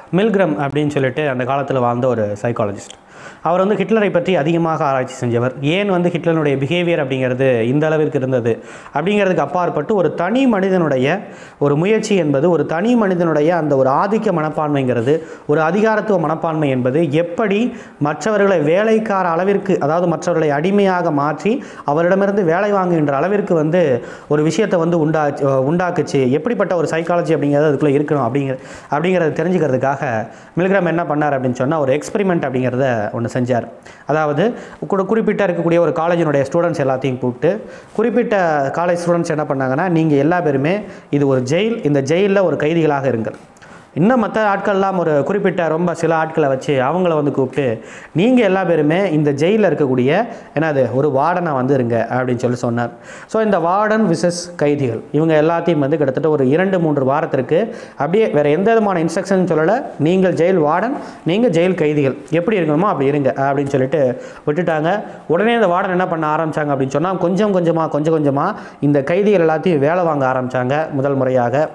மில்கிரம் அப்படின்னு சொல்லிட்டு அந்த காலத்தில் வாழ்ந்த ஒரு சைக்காலஜிஸ்ட். அவர் வந்து ஹிட்லரை பற்றி அதிகமாக ஆராய்ச்சி செஞ்சவர். ஏன் வந்து ஹிட்லருடைய பிஹேவியர் அப்படிங்கிறது இந்த அளவிற்கு இருந்தது அப்படிங்கிறதுக்கு அப்பாற்பட்டு ஒரு தனி மனிதனுடைய ஒரு முயற்சி என்பது, ஒரு தனி மனிதனுடைய அந்த ஒரு ஆதிக்க மனப்பான்மைங்கிறது, ஒரு அதிகாரத்துவ மனப்பான்மை என்பது எப்படி மற்றவர்களை வேலைக்கார அளவிற்கு, அதாவது மற்றவர்களை அடிமையாக மாற்றி அவரிடமிருந்து வேலை வாங்குகின்ற அளவிற்கு வந்து ஒரு விஷயத்தை வந்து உண்டாக்குச்சு, எப்படிப்பட்ட ஒரு சைக்காலஜி அப்படிங்கிறது அதுக்குள்ளே இருக்கணும் அப்படிங்கிறத தெரிஞ்சுக்கிறதுக்காக மில்கிரம் என்ன பண்ணார் அப்படின்னு சொன்னால் ஒரு எக்ஸ்பெரிமெண்ட் அப்படிங்கிறத ஒன்று செஞ்சார். அதாவது குறிப்பிட்ட இருக்கக்கூடிய ஒரு காலேஜினுடைய ஸ்டூடெண்ட்ஸ் எல்லாத்தையும் கூப்பிட்டு, குறிப்பிட்ட காலேஜ் ஸ்டூடெண்ட்ஸ் என்ன பண்ணாங்கன்னா, நீங்கள் எல்லா பேருமே இது ஒரு ஜெயில், இந்த ஜெயிலில் ஒரு கைதிகளாக இருங்கள். இன்னும் மற்ற ஆட்கள்லாம் ஒரு குறிப்பிட்ட ரொம்ப சில ஆட்களை வச்சு அவங்கள வந்து கூப்பிட்டு, நீங்கள் எல்லா பேருமே இந்த ஜெயிலில் இருக்கக்கூடிய என்னது ஒரு வார்டனை வந்து இருங்க அப்படின்னு சொன்னார். ஸோ இந்த வார்டன் விசஸ் கைதிகள் இவங்க எல்லாத்தையும் வந்து கிட்டத்தட்ட ஒரு 2-3 வாரத்திற்கு அப்படியே வேறு எந்த விதமான இன்ஸ்ட்ரக்ஷன் சொல்லலை, நீங்கள் ஜெயில் வார்டன், நீங்கள் ஜெயில் கைதிகள் எப்படி இருக்கணுமோ அப்படி இருங்க அப்படின்னு சொல்லிட்டு விட்டுட்டாங்க. உடனே இந்த வார்டன் என்ன பண்ண ஆரம்பித்தாங்க அப்படின்னு சொன்னால், கொஞ்சம் கொஞ்சமாக இந்த கைதிகள் எல்லாத்தையும் வேலை வாங்க ஆரம்பித்தாங்க. முதல் முறையாக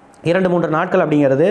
2-3 நாட்கள் அப்படிங்கிறது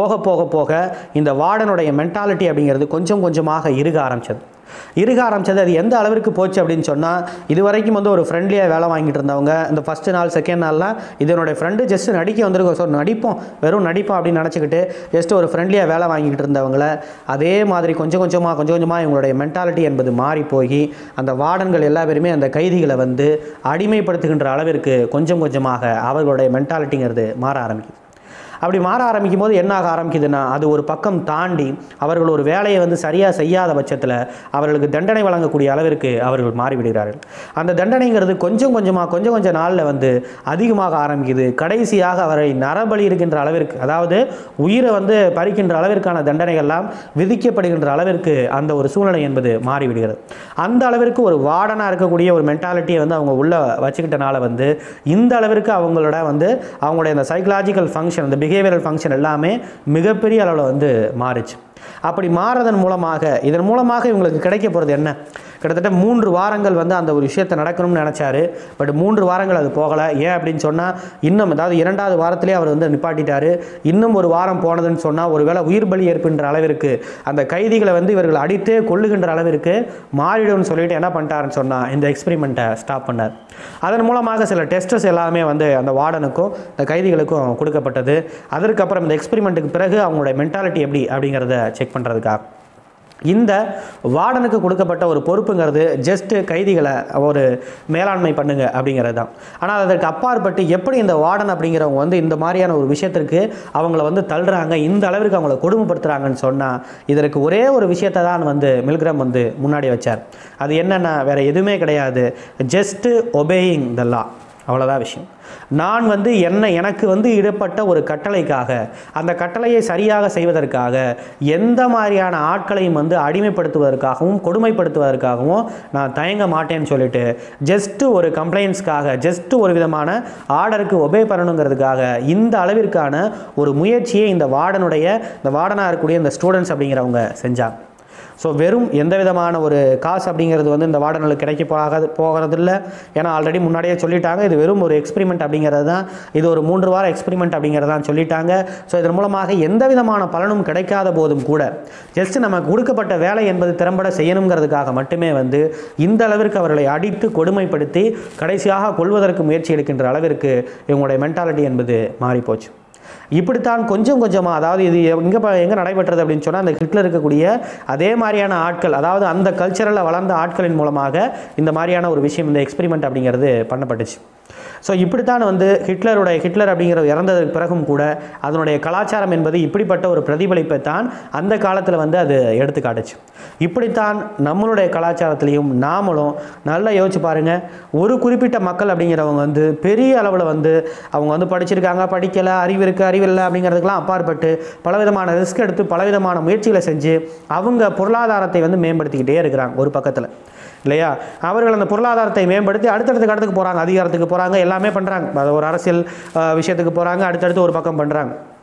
போக இந்த வார்டனுடைய மென்டாலிட்டி அப்படிங்கிறது கொஞ்சமாக இருக ஆரம்பிச்சது. அது எந்த அளவிற்கு போச்சு அப்படின்னு சொன்னால், இது வரைக்கும் வந்து ஒரு ஃப்ரெண்ட்லியாக வேலை வாங்கிட்டு இருந்தவங்க இந்த ஃபஸ்ட்டு நாள் செகண்ட் நாள்லாம் இதனுடைய ஃப்ரெண்டு ஜஸ்ட் நடிக்க வந்திருக்கோம், ஸோ வெறும் நடிப்போம் அப்படின்னு நினச்சிக்கிட்டு ஜஸ்ட் ஒரு ஃப்ரெண்ட்லியாக வேலை வாங்கிட்டு இருந்தவங்கள அதே மாதிரி கொஞ்சம் கொஞ்சமாக இவங்களுடைய மென்டாலிட்டி என்பது மாறி போய் அந்த வார்டன்கள் எல்லா பேருமே அந்த கைதிகளை வந்து அடிமைப்படுத்துகின்ற அளவிற்கு கொஞ்சமாக அவர்களுடைய மென்டாலிட்டிங்கிறது மாற ஆரம்பிக்குது. அப்படி மாற ஆரம்பிக்கும் போது என்ன ஆக ஆரம்பிக்குதுன்னா, அது ஒரு பக்கம் தாண்டி அவர்கள் ஒரு வேலையை வந்து சரியாக செய்யாத பட்சத்தில் அவர்களுக்கு தண்டனை வழங்கக்கூடிய அளவிற்கு அவர்கள் மாறிவிடுகிறார்கள். அந்த தண்டனைங்கிறது கொஞ்சம் நாளில் வந்து அதிகமாக ஆரம்பிக்குது. கடைசியாக அவரை நரபலி இருக்கின்ற அளவிற்கு, அதாவது உயிரை வந்து பறிக்கின்ற அளவிற்கான தண்டனைகள்லாம் விதிக்கப்படுகின்ற அளவிற்கு அந்த ஒரு சூழ்நிலை என்பது மாறிவிடுகிறது. அந்த அளவிற்கு ஒரு வார்டனாக இருக்கக்கூடிய ஒரு மென்டாலிட்டியை வந்து அவங்க உள்ளே வச்சுக்கிட்டனால வந்து இந்த அளவிற்கு அவங்களுடைய அந்த சைக்கலாஜிக்கல் ஃபங்க்ஷன், அந்த பிஹேவியரல் ஃபங்க்ஷன் எல்லாமே மிகப்பெரிய அளவில் வந்து மாறிச்சு. அப்படி மாறதன் மூலமாக இவங்களுக்கு கிடைக்க போகிறது என்ன? கிட்டத்தட்ட 3 வாரங்கள் வந்து அந்த ஒரு விஷயத்தை நடக்கணும்னு நினச்சாரு. பட் 3 வாரங்கள் அது போகலை. ஏன் அப்படின்னு சொன்னால், இன்னும் அதாவது 2வது வாரத்திலே அவர் வந்து நிப்பாட்டிட்டார். இன்னும் ஒரு வாரம் போனதுன்னு சொன்னால் ஒருவேளை உயிர் பலி ஏற்படுகின்ற அளவிற்கு, அந்த கைதிகளை வந்து இவர்கள் அடித்தே கொள்ளுகின்ற அளவிற்கு மாறிடும்னு சொல்லிட்டு என்ன பண்ணிட்டாருன்னு சொன்னால் இந்த எக்ஸ்பெரிமெண்ட்டை ஸ்டாப் பண்ணார். அதன் மூலமாக சில டெஸ்டஸ் எல்லாமே வந்து அந்த வார்டனுக்கும் இந்த கைதிகளுக்கும் கொடுக்கப்பட்டது. அதற்கப்புறம் இந்த எக்ஸ்பெரிமெண்ட்டுக்கு பிறகு அவங்களுடைய மென்டாலிட்டி எப்படி அப்படிங்கிறத செக் பண்ணுறதுக்காக இந்த வார்டனுக்கு கொடுக்கப்பட்ட ஒரு பொறுப்புங்கிறது ஜஸ்ட் கைதிகளை ஒரு மேலாண்மை பண்ணுங்க அப்படிங்கிறது தான். ஆனால் அதற்கு அப்பாற்பட்டு எப்படி இந்த வார்டன் அப்படிங்கிறவங்க வந்து இந்த மாதிரியான ஒரு விஷயத்திற்கு அவங்கள வந்து தள்ளுறாங்க, இந்த அளவிற்கு அவங்கள கொடுமைப்படுத்துகிறாங்கன்னு சொன்னால், இதற்கு ஒரே ஒரு விஷயத்தை தான் வந்து மில்கிரம் வந்து முன்னாடி வச்சார். அது என்னென்னா வேறு எதுவுமே கிடையாது, ஜஸ்ட்டு ஒபேயிங் த லா, அவ்வளோதான் விஷயம். நான் வந்து எனக்கு வந்து இடப்பட்ட ஒரு கட்டளைக்காக, அந்த கட்டளையை சரியாக செய்வதற்காக எந்த மாதிரியான ஆட்களையும் வந்து அடிமைப்படுத்துவதற்காகவும் கொடுமைப்படுத்துவதற்காகவும் நான் தயங்க மாட்டேன்னு சொல்லிட்டு ஜஸ்ட்டு ஒரு கம்ப்ளைண்ட்ஸ்க்காக, ஜஸ்ட்டு ஒரு விதமான ஆர்டருக்கு ஒபே பண்ணணுங்கிறதுக்காக இந்த அளவிற்கான ஒரு முயற்சியை இந்த வார்டனாக இருக்கக்கூடிய இந்த ஸ்டூடெண்ட்ஸ் அப்படிங்கிறவங்க செஞ்சாங்க. ஸோ வெறும் எந்த விதமான ஒரு காசு அப்படிங்கிறது வந்து இந்த வார்டனுக்கு கிடைக்க போகிறதில்ல. ஏன்னா ஆல்ரெடி முன்னாடியே சொல்லிட்டாங்க, இது வெறும் ஒரு எக்ஸ்பெரிமெண்ட் அப்படிங்கிறது தான், இது ஒரு 3 வார எக்ஸ்பெரிமெண்ட் அப்படிங்கிறதான் சொல்லிட்டாங்க. ஸோ இதன் மூலமாக எந்த விதமான பலனும் கிடைக்காத போதும் கூட ஜஸ்ட் நமக்கு கொடுக்கப்பட்ட வேலை என்பது திறம்பட செய்யணுங்கிறதுக்காக மட்டுமே வந்து இந்த அளவிற்கு அவர்களை அடித்து கொடுமைப்படுத்தி கடைசியாக கொள்வதற்கு முயற்சி எடுக்கின்ற அளவிற்கு இவங்களுடைய மென்டாலிட்டி என்பது மாறிப்போச்சு. இப்படித்தான் கொஞ்சமாக, அதாவது இது எங்கே நடைபெற்றது அப்படின்னு சொன்னால், அந்த ஹிட்லர் இருக்கக்கூடிய அதே மாதிரியான ஆட்கள், அதாவது அந்த கல்ச்சரில் வளர்ந்த ஆட்களின் மூலமாக இந்த மாதிரியான ஒரு விஷயம், இந்த எக்ஸ்பெரிமெண்ட் அப்படிங்கிறது பண்ணப்பட்டுச்சு. ஸோ இப்படித்தான் வந்து ஹிட்லர் அப்படிங்கிற இறந்ததுக்கு பிறகும் கூட அதனுடைய கலாச்சாரம் என்பது இப்படிப்பட்ட ஒரு பிரதிபலிப்பை தான் அந்த காலத்தில் வந்து அது எடுத்து காட்டுச்சு. இப்படித்தான் நம்மளுடைய கலாச்சாரத்திலையும் நாமளும் நல்லா யோசிச்சு பாருங்கள். ஒரு குறிப்பிட்ட மக்கள் அப்படிங்கிறவங்க வந்து பெரிய அளவில் வந்து அவங்க வந்து படிச்சிருக்காங்க, படிக்கலை, அறிவு இருக்குது, அறிவில்லை அப்படிங்கிறதுக்கெலாம் அப்பாற்பட்டு பலவிதமான ரிஸ்க் எடுத்து பலவிதமான முயற்சிகளை செஞ்சு அவங்க பொருளாதாரத்தை வந்து மேம்படுத்திக்கிட்டே இருக்கிறாங்க ஒரு பக்கத்தில், இல்லையா? அவர்கள் அந்த பொருளாதாரத்தை மேம்படுத்தி அடுத்தடுத்த இடத்துக்கு போகிறாங்க, அதிகாரத்துக்கு போகிறாங்க, எல்லாமே பண்ணுறாங்க. அது ஒரு அரசியல் விஷயத்துக்கு போகிறாங்க, அடுத்தடுத்து ஒரு பக்கம் பண்ணுறாங்க.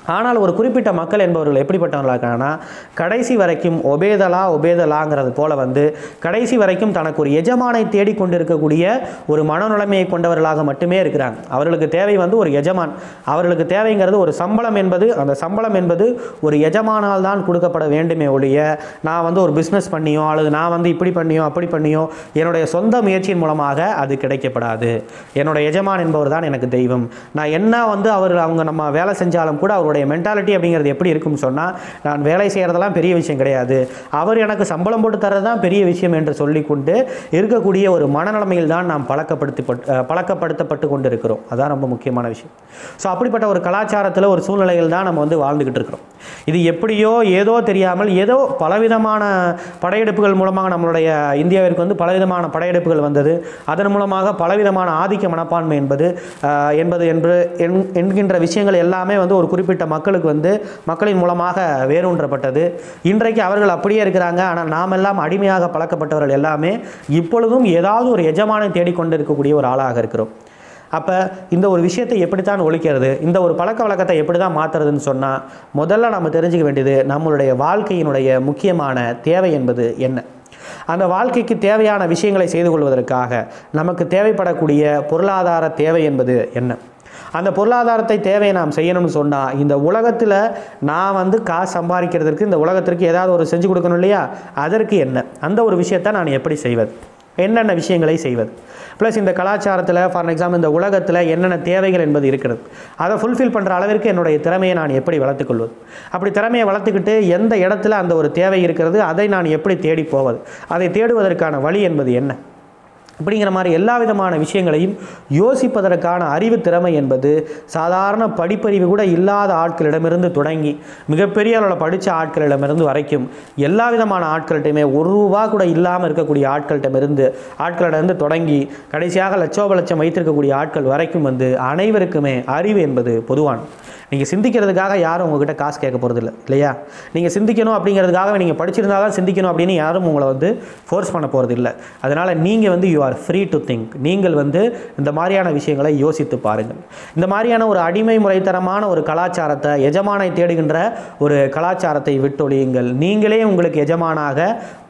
ஆனால் ஒரு குறிப்பிட்ட மக்கள் என்பவர்கள் எப்படிப்பட்டவர்களாக இருக்காங்கன்னா, கடைசி வரைக்கும் ஒபேதலாங்கிறது போல வந்து கடைசி வரைக்கும் தனக்கு ஒரு எஜமானை தேடிக்கொண்டிருக்கக்கூடிய ஒரு மனநிலைமையை கொண்டவர்களாக மட்டுமே இருக்கிறாங்க. அவர்களுக்கு தேவை வந்து ஒரு எஜமான். அவர்களுக்கு தேவைங்கிறது ஒரு சம்பளம் என்பது, அந்த சம்பளம் என்பது ஒரு எஜமானால் தான் கொடுக்கப்பட வேண்டுமே ஒழிய, நான் வந்து ஒரு பிஸ்னஸ் பண்ணியோ அல்லது நான் வந்து இப்படி பண்ணியோ அப்படி பண்ணியோ என்னுடைய சொந்த முயற்சியின் மூலமாக அது கிடைக்கப்படாது. என்னோட எஜமான் என்பவர் தான் எனக்கு தெய்வம். நான் என்ன வந்து அவங்க நம்ம வேலை செஞ்சாலும் கூட அவருடைய மென்டாலிட்டி அப்படிங்கிறது எப்படி இருக்குன்னு சொன்னால், நான் வேலை செய்கிறதெல்லாம் பெரிய விஷயம் கிடையாது, அவர் எனக்கு சம்பளம் போட்டு தர்றது தான் பெரிய விஷயம் என்று சொல்லிக்கொண்டு இருக்கக்கூடிய ஒரு மனநிலைமையில் தான் நாம் பழக்கப்படுத்தப்பட்டு கொண்டு இருக்கிறோம். அதான் ரொம்ப முக்கியமான விஷயம். ஸோ அப்படிப்பட்ட ஒரு கலாச்சாரத்தில் ஒரு சூழ்நிலையில் தான் நம்ம வந்து வாழ்ந்துக்கிட்டு இருக்கிறோம். இது எப்படியோ ஏதோ தெரியாமல் ஏதோ பலவிதமான படையெடுப்புகள் மூலமாக நம்மளுடைய இந்தியாவிற்கு வந்து பலவிதமான படையெடுப்புகள் வந்தது. அதன் மூலமாக பலவிதமான ஆதிக்க மனப்பான்மை என்கின்ற விஷயங்கள் எல்லாமே வந்து ஒரு குறிப்பிட்ட மக்களுக்கு வந்து மக்களின் மூலமாக வேரூன்றப்பட்டது. இன்றைக்கு அவர்கள் அப்படியே இருக்கிறாங்க. ஆனால் நாம் எல்லாம் அடிமையாக பழக்கப்பட்டவர்கள் எல்லாமே இப்பொழுதும் ஏதாவது ஒரு எஜமானை தேடிக்கொண்டு இருக்கக்கூடிய ஒரு ஆளாக இருக்கிறோம். அப்போ இந்த ஒரு விஷயத்தை எப்படித்தான் ஒழிக்கிறது, இந்த ஒரு பழக்க வழக்கத்தை எப்படி தான் மாற்றுறதுன்னு சொன்னால், முதல்ல நம்ம தெரிஞ்சுக்க வேண்டியது நம்மளுடைய வாழ்க்கையினுடைய முக்கியமான தேவை என்பது என்ன. அந்த வாழ்க்கைக்கு தேவையான விஷயங்களை செய்து கொள்வதற்காக நமக்கு தேவைப்படக்கூடிய பொருளாதார தேவை என்பது என்ன. அந்த பொருளாதாரத்தை தேவையை நாம் செய்யணும்னு சொன்னால், இந்த உலகத்தில் நான் வந்து காசு சம்பாதிக்கிறதுக்கு இந்த உலகத்திற்கு ஏதாவது ஒரு செஞ்சு கொடுக்கணும் இல்லையா, அதற்கு என்ன, அந்த ஒரு விஷயத்தை நான் எப்படி செய்வது, என்னென்ன விஷயங்களை செய்வது, ப்ளஸ் இந்த கலாச்சாரத்தில் ஃபார் எக்ஸாம்பிள் இந்த உலகத்தில் என்னென்ன தேவைகள் என்பது இருக்கிறது, அதை ஃபுல்ஃபில் பண்ணுற அளவிற்கு என்னுடைய திறமையை நான் எப்படி வளர்த்துக்கொள்வது, அப்படி திறமையை வளர்த்துக்கிட்டு எந்த இடத்துல அந்த ஒரு தேவை இருக்கிறது அதை நான் எப்படி தேடி போவது, அதை தேடுவதற்கான வழி என்பது என்ன, அப்படிங்கிற மாதிரி எல்லா விதமான விஷயங்களையும் யோசிப்பதற்கான அறிவு திறமை என்பது சாதாரண படிப்பறிவு கூட இல்லாத ஆட்களிடமிருந்து தொடங்கி மிகப்பெரிய அளவில் படித்த ஆட்களிடமிருந்து வரைக்கும் எல்லா விதமான ஆட்கள்கிட்டையுமே ₹1 கூட இல்லாமல் இருக்கக்கூடிய ஆட்களிடமிருந்து தொடங்கி கடைசியாக லட்சோபலட்சம் வைத்திருக்கக்கூடிய ஆட்கள் வரைக்கும் வந்து அனைவருக்குமே அறிவு என்பது பொதுவான. நீங்கள் சிந்திக்கிறதுக்காக யாரும் உங்ககிட்ட காசு கேட்க போகிறதில்ல இல்லையா. நீங்கள் சிந்திக்கணும் அப்படிங்கிறதுக்காக நீங்கள் படிச்சிருந்தால் தான் சிந்திக்கணும் அப்படின்னு யாரும் உங்களை வந்து ஃபோர்ஸ் பண்ண போகிறதில்ல. அதனால் நீங்கள் வந்து you are free to think. நீங்கள் வந்து இந்த மாதிரியான விஷயங்களை யோசித்து பாருங்கள். இந்த மாதிரியான ஒரு அடிமை முறைத்தரமான ஒரு கலாச்சாரத்தை, எஜமானை தேடுகின்ற ஒரு கலாச்சாரத்தை விட்டொழியுங்கள். நீங்களே உங்களுக்கு எஜமானாக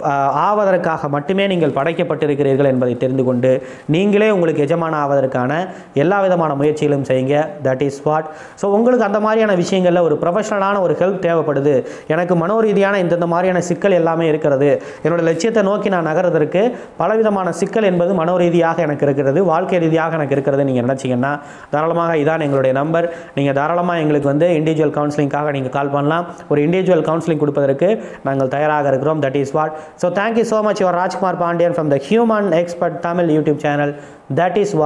ஆவதற்காக மட்டுமே நீங்கள் படைக்கப்பட்டிருக்கிறீர்கள் என்பதை தெரிந்து கொண்டு நீங்களே உங்களுக்கு எஜமான ஆவதற்கான எல்லா விதமான முயற்சிகளும் செய்யுங்க. That is what. ஸோ உங்களுக்கு அந்த மாதிரியான விஷயங்களில் ஒரு ப்ரொஃபஷனலான ஒரு ஹெல்ப் தேவைப்படுது, எனக்கு மனோரீதியான இந்த மாதிரியான சிக்கல் எல்லாமே இருக்கிறது, என்னோட லட்சியத்தை நோக்கி நான் நகர்றதற்கு பலவிதமான சிக்கல் என்பது மனோரீதியாக எனக்கு இருக்கிறது, வாழ்க்கை ரீதியாக எனக்கு இருக்கிறது நீங்கள் நினச்சிங்கன்னா தாராளமாக இதான் எங்களுடைய நம்பர். நீங்கள் தாராளமாக எங்களுக்கு வந்து இண்டிவிஜுவல் கவுன்சிலிங்காக நீங்கள் கால் பண்ணலாம். ஒரு இண்டிவிஜுவல் கவுன்சிலிங் கொடுப்பதற்கு நாங்கள் தயாராக இருக்கிறோம். That is what. So thank you so much. Your Rajkumar Pandian from the human expert Tamil YouTube channel. That is what.